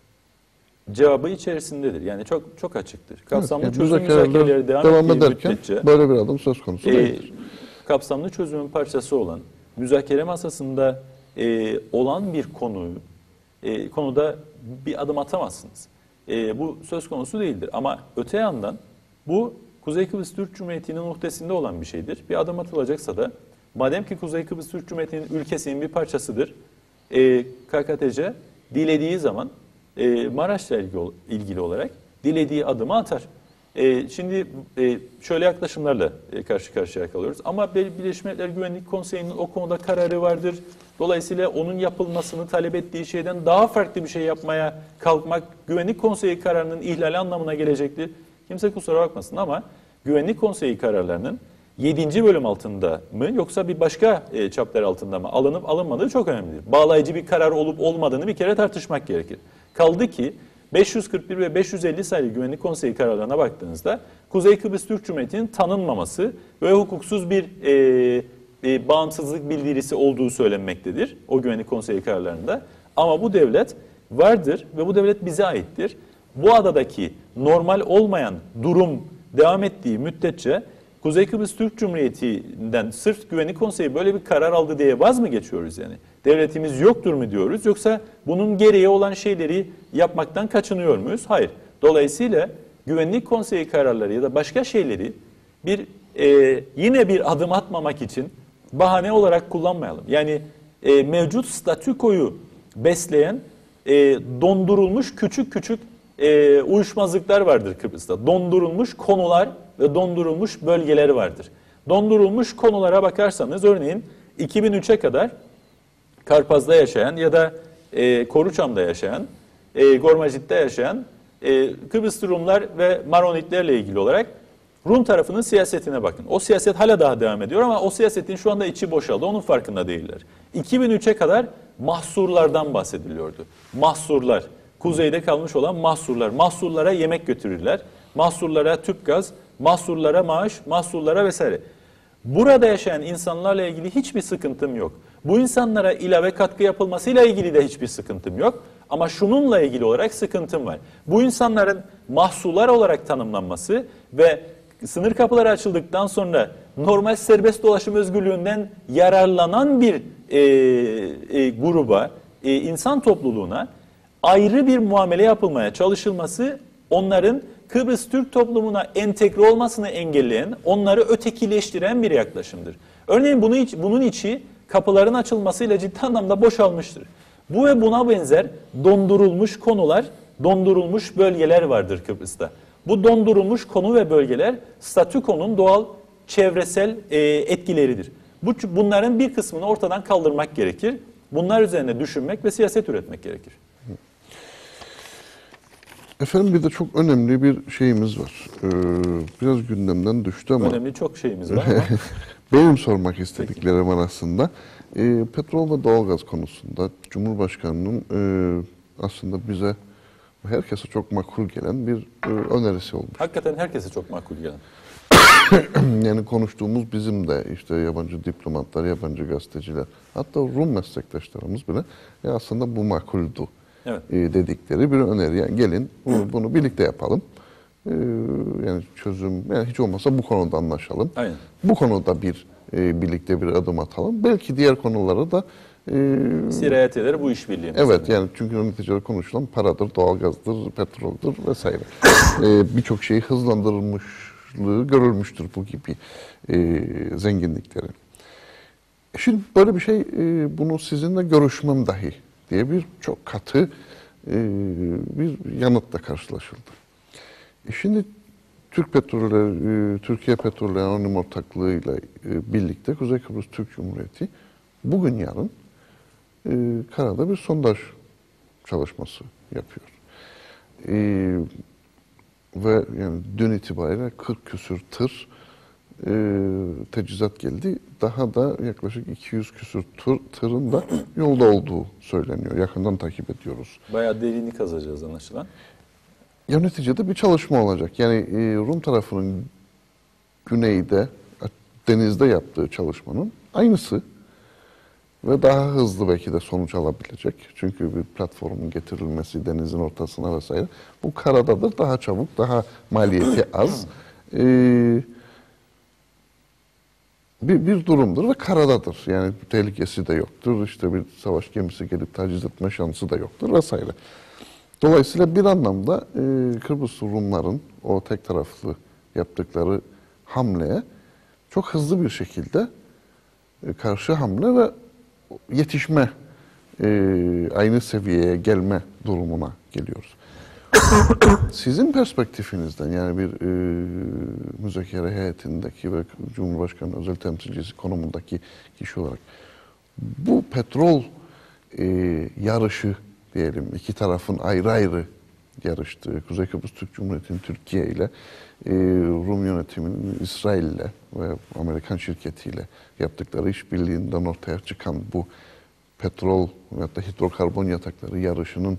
cevabı içerisindedir. Yani çok çok açıktır. Kapsamlı Evet, çözüm müzakereler müzakereleri devam, devam ettiği ederken müddetçe böyle bir adım söz konusu e, değildir. kapsamlı çözümün parçası olan, müzakere masasında e, olan bir konuyu e, konuda bir adım atamazsınız. E, bu söz konusu değildir. Ama öte yandan bu Kuzey Kıbrıs Türk Cumhuriyeti'nin muhtesinde olan bir şeydir. Bir adım atılacaksa da madem ki Kuzey Kıbrıs Türk Cumhuriyeti'nin ülkesinin bir parçasıdır, e, K K T C dilediği zaman e, Maraş'la ilgili, ilgili olarak dilediği adımı atar. E, şimdi e, şöyle yaklaşımlarla e, karşı karşıya kalıyoruz. Ama Birleşmiş Milletler Güvenlik Konseyi'nin o konuda kararı vardır. Dolayısıyla onun yapılmasını talep ettiği şeyden daha farklı bir şey yapmaya kalkmak Güvenlik Konseyi kararının ihlali anlamına gelecektir. Kimse kusura bakmasın ama Güvenlik Konseyi kararlarının yedinci bölüm altında mı yoksa bir başka e, chapter altında mı alınıp alınmadığı çok önemlidir. Bağlayıcı bir karar olup olmadığını bir kere tartışmak gerekir. Kaldı ki beş yüz kırk bir ve beş yüz elli sayılı Güvenlik Konseyi kararlarına baktığınızda Kuzey Kıbrıs Türk Cumhuriyeti'nin tanınmaması ve hukuksuz bir e, e, bağımsızlık bildirisi olduğu söylenmektedir o Güvenlik Konseyi kararlarında. Ama bu devlet vardır ve bu devlet bize aittir. Bu adadaki normal olmayan durum devam ettiği müddetçe Kuzey Kıbrıs Türk Cumhuriyeti'nden sırf Güvenlik Konseyi böyle bir karar aldı diye vaz mı geçiyoruz yani? Devletimiz yoktur mu diyoruz yoksa bunun gereği olan şeyleri yapmaktan kaçınıyor muyuz? Hayır. Dolayısıyla Güvenlik Konseyi kararları ya da başka şeyleri bir e, yine bir adım atmamak için bahane olarak kullanmayalım. Yani e, mevcut statükoyu besleyen e, dondurulmuş küçük küçük e, uyuşmazlıklar vardır Kıbrıs'ta. Dondurulmuş konular ve dondurulmuş bölgeler vardır. Dondurulmuş konulara bakarsanız örneğin iki bin üçe kadar Karpaz'da yaşayan ya da e, Koruçam'da yaşayan, e, Gormacit'te yaşayan e, Kıbrıslı Rumlar ve Maronitlerle ilgili olarak Rum tarafının siyasetine bakın. O siyaset hala daha devam ediyor ama o siyasetin şu anda içi boşaldı. Onun farkında değiller. iki bin üçe kadar mahsurlardan bahsediliyordu. Mahsurlar, kuzeyde kalmış olan mahsurlar. Mahsurlara yemek götürürler. Mahsurlara tüp gaz, mahsurlara maaş, mahsurlara vesaire. Burada yaşayan insanlarla ilgili hiçbir sıkıntım yok. Bu insanlara ilave katkı yapılmasıyla ilgili de hiçbir sıkıntım yok. Ama şununla ilgili olarak sıkıntım var. Bu insanların mahsullar olarak tanımlanması ve sınır kapıları açıldıktan sonra normal serbest dolaşım özgürlüğünden yararlanan bir e, e, gruba, e, insan topluluğuna ayrı bir muamele yapılmaya çalışılması onların Kıbrıs Türk toplumuna entegre olmasını engelleyen, onları ötekileştiren bir yaklaşımdır. Örneğin bunu, bunun içi kapıların açılmasıyla ciddi anlamda boşalmıştır. Bu ve buna benzer dondurulmuş konular, dondurulmuş bölgeler vardır Kıbrıs'ta. Bu dondurulmuş konu ve bölgeler statükonun doğal çevresel e, etkileridir. Bu, bunların bir kısmını ortadan kaldırmak gerekir. Bunlar üzerine düşünmek ve siyaset üretmek gerekir. Efendim bir de çok önemli bir şeyimiz var. Ee, biraz gündemden düştü ama... Önemli çok şeyimiz var ama... Benim sormak istediklerim arasında e, petrol ve doğalgaz konusunda Cumhurbaşkanı'nın e, aslında bize, herkese çok makul gelen bir e, önerisi olmuş. Hakikaten herkese çok makul gelen. Yani konuştuğumuz bizim de işte yabancı diplomatlar, yabancı gazeteciler, hatta Rum meslektaşlarımız bile ya aslında bu makuldü. Evet. E, dedikleri bir öneri. Yani gelin bunu, bunu birlikte yapalım. E, yani çözüm, yani hiç olmazsa bu konuda anlaşalım. Aynen. Bu konuda bir e, birlikte bir adım atalım. Belki diğer konulara da e, sirayet eder bu işbirliği. Evet mesela. Yani çünkü neticede konuşulan paradır, doğalgazdır, petroldür vesaire. e, Birçok şeyi hızlandırılmışlığı görülmüştür bu gibi e, zenginlikleri. Şimdi böyle bir şey, e, bunu sizinle görüşmem dahi diye bir çok katı e, bir yanıtla karşılaşıldı. E şimdi Türk Petrolleri, e, Türkiye Petrolleri Anonim Ortaklığı ile e, birlikte Kuzey Kıbrıs Türk Cumhuriyeti bugün yarın e, karada bir sondaj çalışması yapıyor. E, ve yani dün itibariyle kırk küsür tır e, teçhizat geldi. Daha da yaklaşık iki yüz küsür tır, tırın da yolda olduğu söyleniyor. Yakından takip ediyoruz. Bayağı derini kazacağız anlaşılan. Ya neticede bir çalışma olacak. Yani e, Rum tarafının güneyde, denizde yaptığı çalışmanın aynısı ve daha hızlı belki de sonuç alabilecek. Çünkü bir platformun getirilmesi denizin ortasına vesaire. Bu karadadır, daha çabuk, daha maliyeti az. Ee, bir, bir durumdur ve karadadır. Yani tehlikesi de yoktur. İşte bir savaş gemisi gelip taciz etme şansı da yoktur vesaire. Dolayısıyla bir anlamda e, Kıbrıs Rumların o tek taraflı yaptıkları hamleye çok hızlı bir şekilde e, karşı hamle ve yetişme, e, aynı seviyeye gelme durumuna geliyoruz. Sizin perspektifinizden yani bir e, müzakere heyetindeki ve Cumhurbaşkanı özel temsilcisi konumundaki kişi olarak bu petrol e, yarışı diyelim, iki tarafın ayrı ayrı yarıştığı, Kuzey Kıbrıs Türk Cumhuriyeti'nin Türkiye ile, e, Rum yönetiminin İsrail ile ve Amerikan şirketiyle yaptıkları işbirliğinden ortaya çıkan bu petrol ve hatta hidrokarbon yatakları yarışının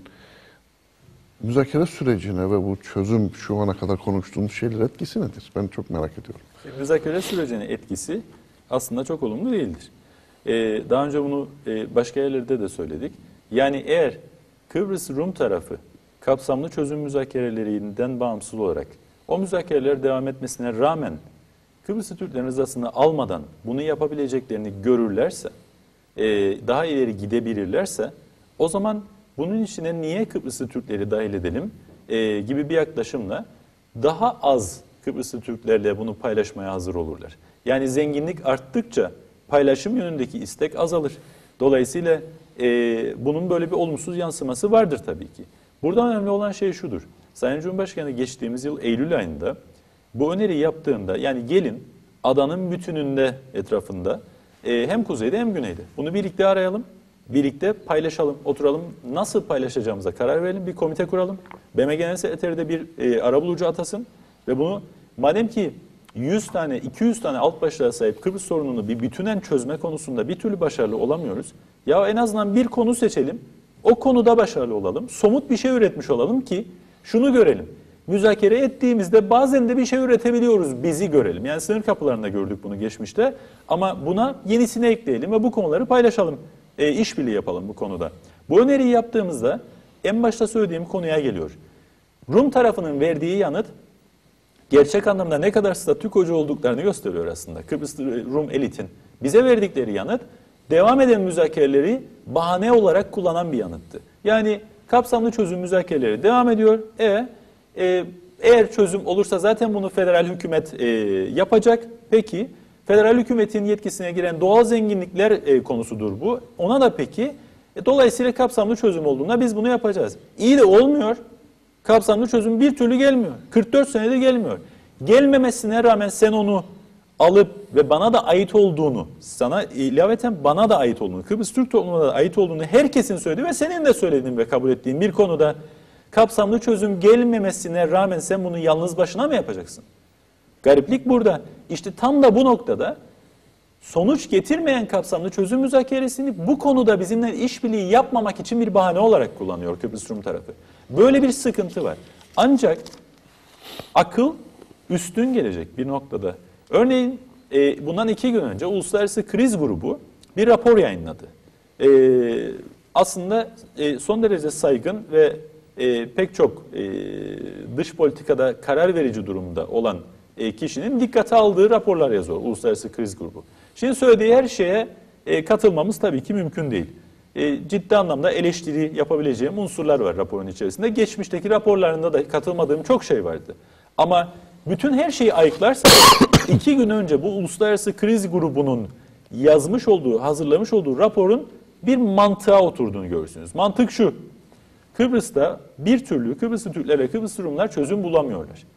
müzakere sürecine ve bu çözüm şu ana kadar konuştuğumuz şeyler etkisi nedir? Ben çok merak ediyorum. Müzakere sürecinin etkisi aslında çok olumlu değildir. Ee, daha önce bunu e, başka yerlerde de söyledik. Yani eğer Kıbrıs Rum tarafı kapsamlı çözüm müzakerelerinden bağımsız olarak o müzakereler devam etmesine rağmen Kıbrıslı Türklerin rızasını almadan bunu yapabileceklerini görürlerse, e, daha ileri gidebilirlerse o zaman bunun içine niye Kıbrıslı Türkleri dahil edelim e, gibi bir yaklaşımla daha az Kıbrıslı Türklerle bunu paylaşmaya hazır olurlar. Yani zenginlik arttıkça paylaşım yönündeki istek azalır. Dolayısıyla e, bunun böyle bir olumsuz yansıması vardır tabii ki. Burada önemli olan şey şudur. Sayın Cumhurbaşkanı geçtiğimiz yıl Eylül ayında bu öneriyi yaptığında yani gelin adanın bütününde etrafında e, hem kuzeyde hem güneyde bunu birlikte arayalım. Birlikte paylaşalım, oturalım. Nasıl paylaşacağımıza karar verelim. Bir komite kuralım. B M Genel Sekreteri de bir e, arabulucu atasın. Ve bunu madem ki yüz tane, iki yüz tane alt başlığa sahip Kıbrıs sorununu bir bütünen çözme konusunda bir türlü başarılı olamıyoruz. Ya en azından bir konu seçelim. O konuda başarılı olalım. Somut bir şey üretmiş olalım ki şunu görelim. Müzakere ettiğimizde bazen de bir şey üretebiliyoruz. Bizi görelim. Yani sınır kapılarında gördük bunu geçmişte. Ama buna yenisini ekleyelim ve bu konuları paylaşalım. E, işbirliği yapalım bu konuda. Bu öneriyi yaptığımızda en başta söylediğim konuya geliyor. Rum tarafının verdiği yanıt gerçek anlamda ne kadar statükocu olduklarını gösteriyor aslında. Kıbrıs Rum elitin bize verdikleri yanıt devam eden müzakereleri bahane olarak kullanan bir yanıttı. Yani kapsamlı çözüm müzakereleri devam ediyor. E, e, eğer çözüm olursa zaten bunu federal hükümet e, yapacak. Peki federal hükümetin yetkisine giren doğal zenginlikler e, konusudur bu. Ona da peki e, dolayısıyla kapsamlı çözüm olduğunda biz bunu yapacağız. İyi de olmuyor. Kapsamlı çözüm bir türlü gelmiyor. kırk dört senedir gelmiyor. Gelmemesine rağmen sen onu alıp ve bana da ait olduğunu, sana ilaveten bana da ait olduğunu, Kıbrıs Türk toplumuna da ait olduğunu herkesin söylediği ve senin de söylediğin ve kabul ettiğin bir konuda kapsamlı çözüm gelmemesine rağmen sen bunu yalnız başına mı yapacaksın? Gariplik burada. İşte tam da bu noktada sonuç getirmeyen kapsamlı çözüm müzakeresini bu konuda bizimle işbirliği yapmamak için bir bahane olarak kullanıyor Kıbrıs Rum tarafı. Böyle bir sıkıntı var. Ancak akıl üstün gelecek bir noktada. Örneğin e, bundan iki gün önce Uluslararası Kriz Grubu bir rapor yayınladı. E, aslında e, son derece saygın ve e, pek çok e, dış politikada karar verici durumda olan e, kişinin dikkate aldığı raporlar yazıyor Uluslararası Kriz Grubu. Şimdi söylediği her şeye e, katılmamız tabii ki mümkün değil. E, ciddi anlamda eleştiri yapabileceğim unsurlar var raporun içerisinde. Geçmişteki raporlarında da katılmadığım çok şey vardı. Ama bütün her şeyi ayıklarsak iki gün önce bu Uluslararası Kriz Grubu'nun yazmış olduğu, hazırlamış olduğu raporun bir mantığa oturduğunu görürsünüz. Mantık şu: Kıbrıs'ta bir türlü Kıbrıslı Türkler ve Kıbrıslı Rumlar çözüm bulamıyorlar.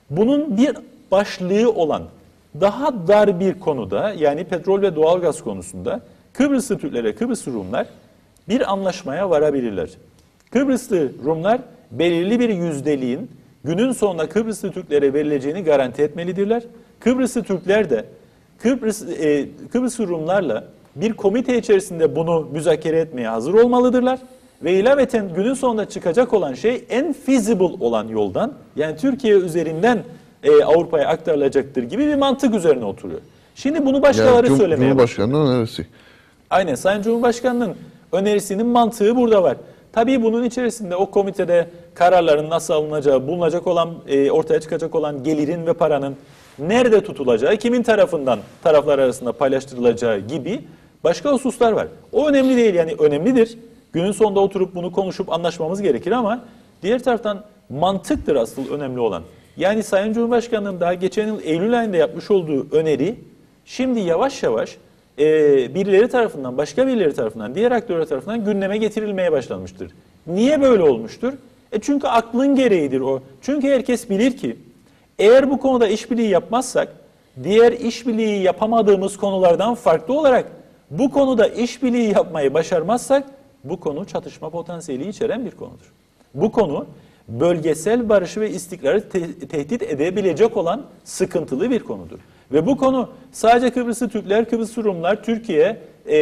Bunun bir başlığı olan daha dar bir konuda, yani petrol ve doğalgaz konusunda Kıbrıslı Türklere, Kıbrıslı Rumlar bir anlaşmaya varabilirler. Kıbrıslı Rumlar belirli bir yüzdeliğin günün sonunda Kıbrıslı Türklere verileceğini garanti etmelidirler. Kıbrıslı Türkler de Kıbrıs, e, Kıbrıslı Rumlarla bir komite içerisinde bunu müzakere etmeye hazır olmalıdırlar. Ve ilaveten günün sonunda çıkacak olan şey en feasible olan yoldan, yani Türkiye üzerinden e, Avrupa'ya aktarılacaktır gibi bir mantık üzerine oturuyor. Şimdi bunu başkaları yani, söylemeye Cumhurbaşkanı'nın önerisi. Aynen, Sayın Cumhurbaşkanı'nın önerisinin mantığı burada var. Tabii bunun içerisinde o komitede kararların nasıl alınacağı, bulunacak olan, e, ortaya çıkacak olan gelirin ve paranın nerede tutulacağı, kimin tarafından taraflar arasında paylaştırılacağı gibi başka hususlar var. O önemli değil, yani önemlidir. Günün sonunda oturup bunu konuşup anlaşmamız gerekir ama diğer taraftan mantıktır asıl önemli olan. Yani Sayın Cumhurbaşkanı'nın daha geçen yıl Eylül ayında yapmış olduğu öneri şimdi yavaş yavaş e, birileri tarafından, başka birileri tarafından, diğer aktörler tarafından gündeme getirilmeye başlanmıştır. Niye böyle olmuştur? E çünkü aklın gereğidir o. Çünkü herkes bilir ki eğer bu konuda işbirliği yapmazsak, diğer işbirliği yapamadığımız konulardan farklı olarak bu konuda işbirliği yapmayı başarmazsak bu konu çatışma potansiyeli içeren bir konudur. Bu konu bölgesel barışı ve istikrarı te- tehdit edebilecek olan sıkıntılı bir konudur. Ve bu konu sadece Kıbrıslı Türkler, Kıbrıslı Rumlar, Türkiye e,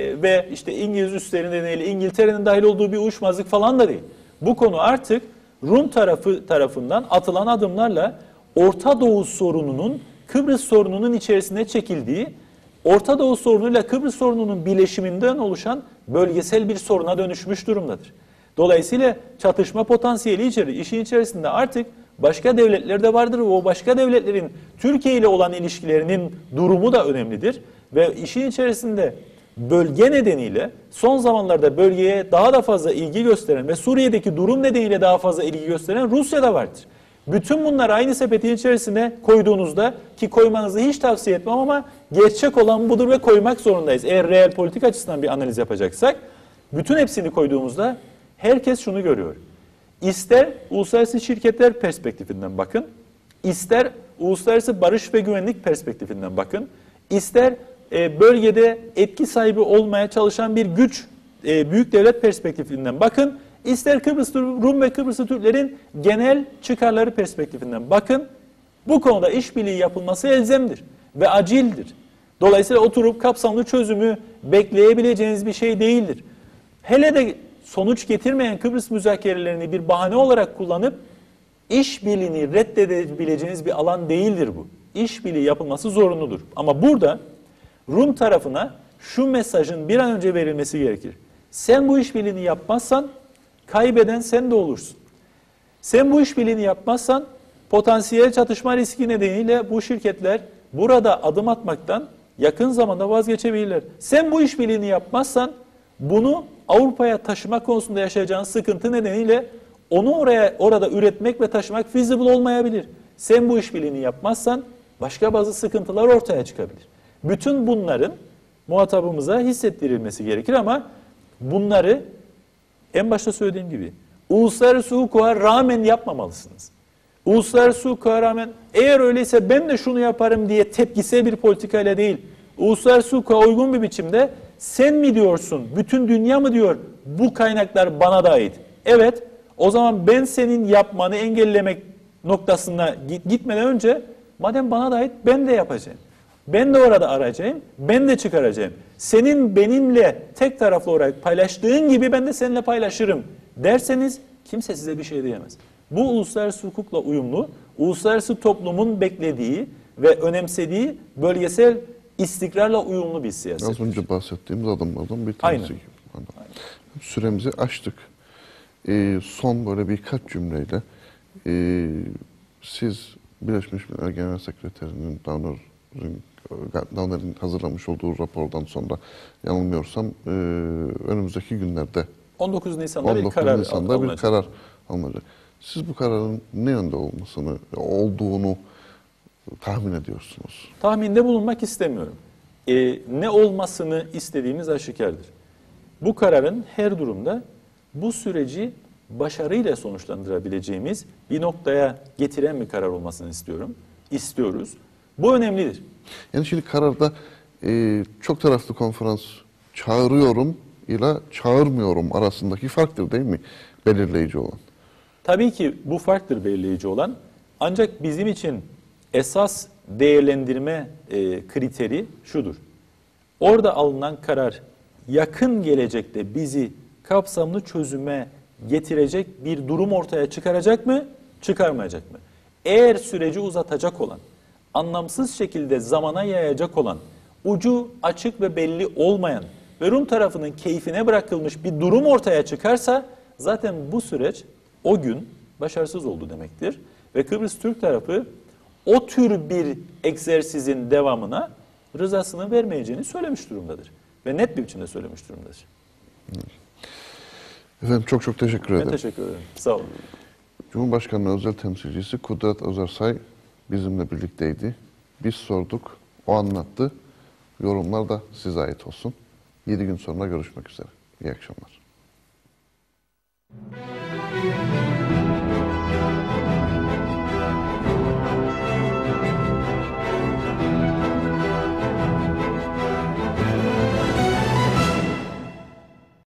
ve işte İngiliz üsleri nedeniyle İngiltere'nin dahil olduğu bir uyuşmazlık falan da değil. Bu konu artık Rum tarafı tarafından atılan adımlarla Orta Doğu sorununun Kıbrıs sorununun içerisine çekildiği, Orta Doğu sorunuyla Kıbrıs sorununun bileşiminden oluşan bölgesel bir soruna dönüşmüş durumdadır. Dolayısıyla çatışma potansiyeli içerir. İşin içerisinde artık başka devletler de vardır ve o başka devletlerin Türkiye ile olan ilişkilerinin durumu da önemlidir. Ve işin içerisinde bölge nedeniyle son zamanlarda bölgeye daha da fazla ilgi gösteren ve Suriye'deki durum nedeniyle daha fazla ilgi gösteren Rusya da vardır. Bütün bunlar aynı sepetin içerisine koyduğunuzda, ki koymanızı hiç tavsiye etmem ama gerçek olan budur ve koymak zorundayız. Eğer reel politik açısından bir analiz yapacaksak, bütün hepsini koyduğumuzda herkes şunu görüyor. İster uluslararası şirketler perspektifinden bakın, ister uluslararası barış ve güvenlik perspektifinden bakın, ister e, bölgede etki sahibi olmaya çalışan bir güç, e, büyük devlet perspektifinden bakın, İster Kıbrıslı Rum ve Kıbrıslı Türklerin genel çıkarları perspektifinden bakın, bu konuda işbirliği yapılması elzemdir ve acildir. Dolayısıyla oturup kapsamlı çözümü bekleyebileceğiniz bir şey değildir. Hele de sonuç getirmeyen Kıbrıs müzakerelerini bir bahane olarak kullanıp işbirliğini reddedebileceğiniz bir alan değildir bu. İşbirliği yapılması zorunludur. Ama burada Rum tarafına şu mesajın bir an önce verilmesi gerekir. Sen bu işbirliğini yapmazsan kaybeden sen de olursun. Sen bu işbirliğini yapmazsan potansiyel çatışma riski nedeniyle bu şirketler burada adım atmaktan yakın zamanda vazgeçebilirler. Sen bu işbirliğini yapmazsan bunu Avrupa'ya taşıma konusunda yaşayacağın sıkıntı nedeniyle onu oraya orada üretmek ve taşımak feasible olmayabilir. Sen bu işbirliğini yapmazsan başka bazı sıkıntılar ortaya çıkabilir. Bütün bunların muhatabımıza hissettirilmesi gerekir ama bunları en başta söylediğim gibi uluslararası hukuka rağmen yapmamalısınız. Uluslararası hukuka rağmen eğer öyleyse ben de şunu yaparım diye tepkisel bir politikayla değil, uluslararası hukuka uygun bir biçimde sen mi diyorsun, bütün dünya mı diyor bu kaynaklar bana da ait. Evet, o zaman ben senin yapmanı engellemek noktasına gitmeden önce madem bana da ait ben de yapacağım. Ben de orada arayacağım, ben de çıkaracağım. Senin benimle tek taraflı olarak paylaştığın gibi ben de seninle paylaşırım derseniz kimse size bir şey diyemez. Bu uluslararası hukukla uyumlu, uluslararası toplumun beklediği ve önemsediği bölgesel istikrarla uyumlu bir siyaset. Az önce bahsettiğimiz adımlardan bir tanesi. Aynen. Aynen. Süremizi aştık. Ee, son böyle birkaç cümleyle e, siz Birleşmiş Milletler Genel Sekreterinin Downer'in Downer'in hazırlamış olduğu rapordan sonra yanılmıyorsam e, önümüzdeki günlerde on dokuz Nisan'da bir on dokuz karar Nisan'da alınacak. bir karar alınacak. Siz bu kararın ne yönde olmasını, olduğunu tahmin ediyorsunuz? Tahminde bulunmak istemiyorum. Ee, ne olmasını istediğimiz aşikardır. Bu kararın her durumda bu süreci başarıyla sonuçlandırabileceğimiz bir noktaya getiren bir karar olmasını istiyorum. İstiyoruz. Bu önemlidir. Yani şimdi kararda e, çok taraflı konferans çağırıyorum ile çağırmıyorum arasındaki farktır değil mi belirleyici olan? Tabii ki bu farktır belirleyici olan. Ancak bizim için esas değerlendirme e, kriteri şudur. Orada alınan karar yakın gelecekte bizi kapsamlı çözüme getirecek bir durum ortaya çıkaracak mı, çıkarmayacak mı? Eğer süreci uzatacak olan, anlamsız şekilde zamana yayacak olan, ucu açık ve belli olmayan ve Rum tarafının keyfine bırakılmış bir durum ortaya çıkarsa zaten bu süreç o gün başarısız oldu demektir. Ve Kıbrıs Türk tarafı o tür bir egzersizin devamına rızasını vermeyeceğini söylemiş durumdadır. Ve net bir biçimde söylemiş durumdadır. Efendim çok çok teşekkür ederim. Ben teşekkür ederim. Sağ olun. Cumhurbaşkanlığı özel temsilcisi Kudret Özersay bizimle birlikteydi. Biz sorduk, o anlattı. Yorumlar da size ait olsun. yedi gün sonra görüşmek üzere. İyi akşamlar.